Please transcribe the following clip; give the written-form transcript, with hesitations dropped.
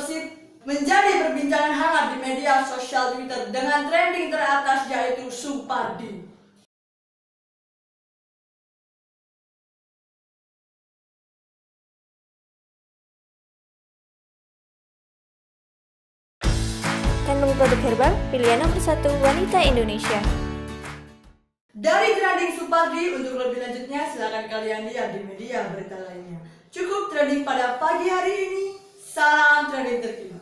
Persib menjadi perbincangan hangat di media sosial Twitter dengan trending teratas yaitu Supardi. Kandung produk herbal pilihan nomor 1 wanita Indonesia. Dari trending Supardi, untuk lebih lanjutnya silakan kalian lihat di media berita lainnya. Cukup trending pada pagi hari ini. Salam trending terkini.